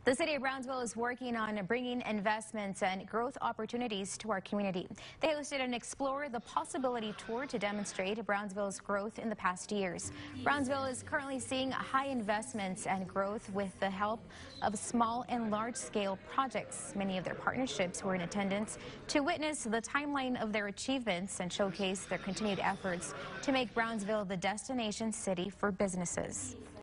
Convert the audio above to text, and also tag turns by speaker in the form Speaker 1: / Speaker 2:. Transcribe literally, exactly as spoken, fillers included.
Speaker 1: The city of Brownsville is working on bringing investments and growth opportunities to our community. They hosted an Explore the Possibility tour to demonstrate Brownsville's growth in the past years. Brownsville is currently seeing high investments and growth with the help of small and large-scale projects. Many of their partnerships were in attendance to witness the timeline of their achievements and showcase their continued efforts to make Brownsville the destination city for businesses.